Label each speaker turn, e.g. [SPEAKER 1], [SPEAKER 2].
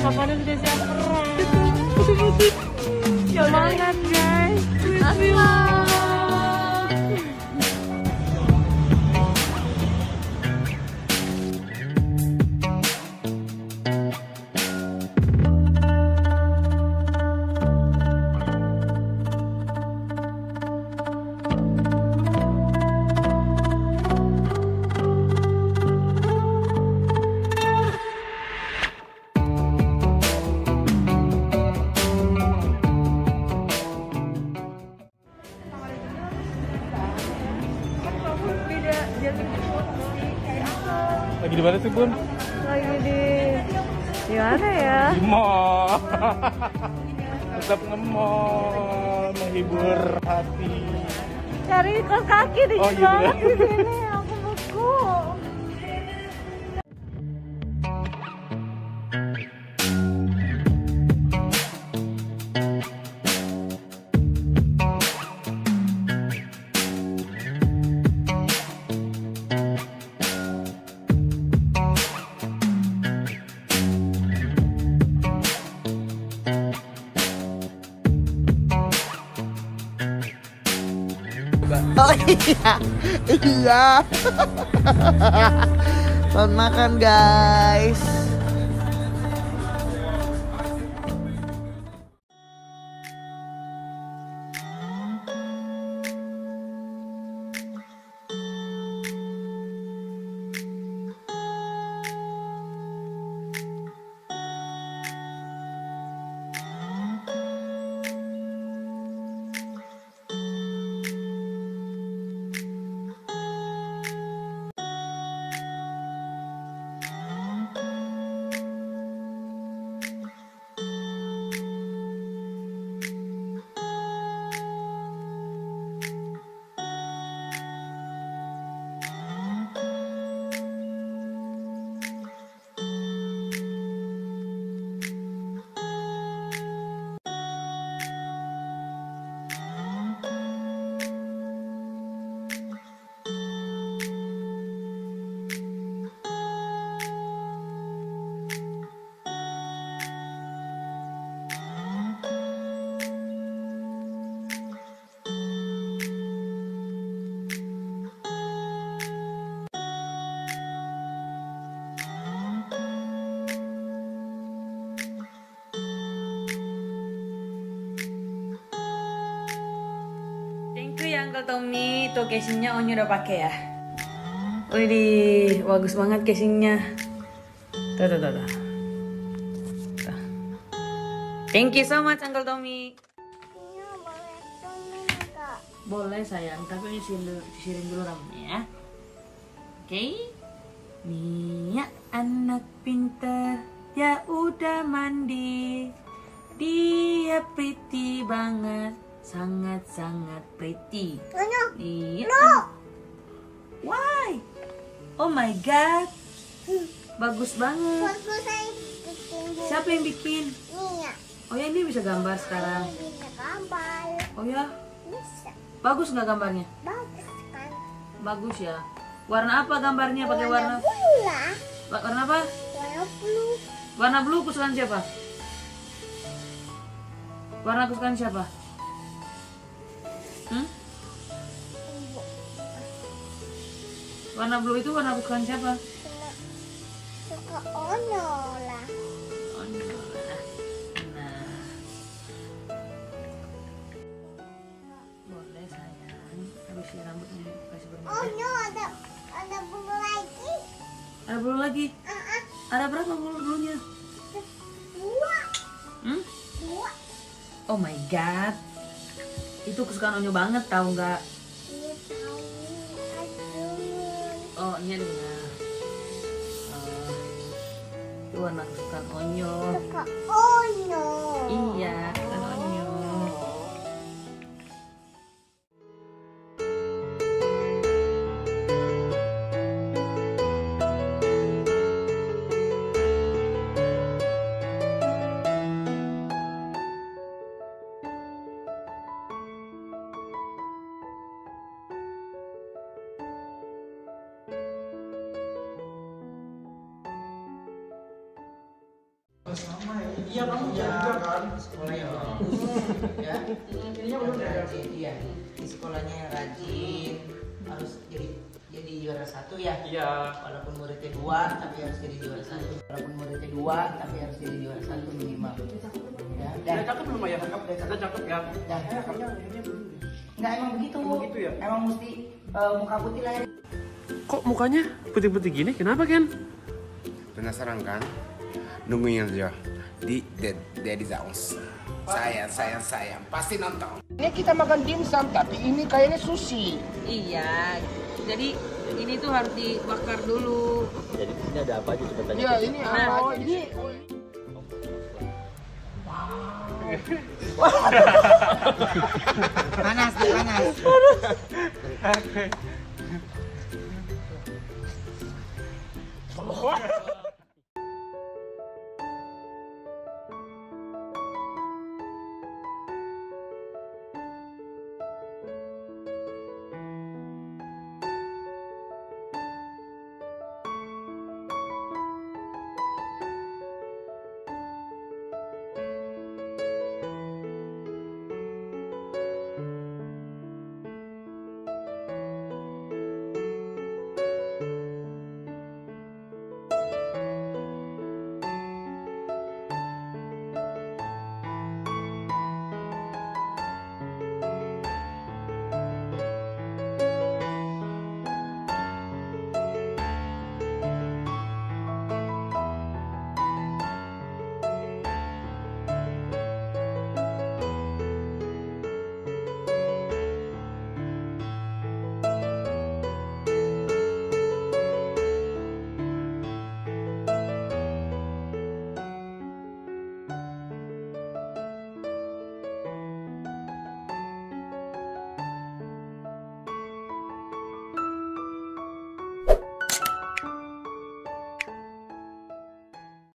[SPEAKER 1] Papannya sudah siap perang. Putih-putih. Semangat guys.
[SPEAKER 2] Lagi di mana sih, Bun?
[SPEAKER 1] Lagi di mana ya?
[SPEAKER 2] Di mall. Tetap nge-mall, menghibur hati.
[SPEAKER 1] Cari kos kaki di
[SPEAKER 2] Oh, gitu ya?
[SPEAKER 1] di sini. Aku beku.
[SPEAKER 3] Oh iya, iya. Selamat makan guys.
[SPEAKER 1] Thank you ya Uncle Tommy. Tuh casingnya Onyo udah pakai ya. Widih, bagus banget casingnya. Tuh. Thank you so much Uncle Tommy. Boleh sayang, tapi sisirin dulu rambutnya ya. Oke. Mia anak pintar, ya udah mandi. Dia pretty banget, sangat pretty. Iya. Why? Oh my god. Bagus banget. Siapa yang bikin? Oh ya, ini bisa gambar sekarang.
[SPEAKER 4] Bisa gambar.
[SPEAKER 1] Oh ya,
[SPEAKER 4] Bisa.
[SPEAKER 1] bagus nggak gambarnya?
[SPEAKER 4] Bagus kan?
[SPEAKER 1] Bagus ya. Warna apa gambarnya? Pakai warna
[SPEAKER 4] blue lah.
[SPEAKER 1] warna apa?
[SPEAKER 4] Warna blue.
[SPEAKER 1] Warna blue kesukaan siapa? Warna kesukaan siapa? Warna blue itu warna kesukaan siapa?
[SPEAKER 4] Suka Ono lah.
[SPEAKER 1] Oh, nah. Boleh sayang. Habis rambutnya kasih berminyak.
[SPEAKER 4] Ono ada bulu lagi.
[SPEAKER 1] Ada bulu lagi? Ada berapa bulunya?
[SPEAKER 4] Dua. Dua.
[SPEAKER 1] Oh my god. Itu kesukaan Onyo banget, tahu nggak?
[SPEAKER 4] Iya tahu. Aduh.
[SPEAKER 1] Oh, ini ada itu warna kesukaan Onyo.
[SPEAKER 4] Suka Ono.
[SPEAKER 1] Iya, kesukaan Onyo.
[SPEAKER 3] Sama
[SPEAKER 5] Iya kamu jaga kan sekolah ya. Ya. Jadinya belum rajin. Iya. Di sekolahnya yang rajin harus jadi juara 1 ya. Iya. Walaupun muridnya 2 tapi harus jadi juara 1. Walaupun muridnya 2 tapi harus jadi juara 1 minimal. Ya. Dan cakep belum ya? Cakep. Cakep ya. Dan cakepnya belum. Enggak emang begitu. Begitu ya. Emang mesti muka putih lah.
[SPEAKER 2] Kok mukanya putih-putih gini? Kenapa Ken?
[SPEAKER 6] Penasaran kan? Nungguin aja di Daddy Zones. Sayang, pasti nonton.
[SPEAKER 7] Ini kita makan dimsum, tapi ini kayaknya sushi.
[SPEAKER 1] Iya. Jadi ini tuh harus dibakar dulu.
[SPEAKER 8] Jadi di sini ada apa aja coba tanya.
[SPEAKER 7] Ya ini apa? Oh, ini
[SPEAKER 3] Panas.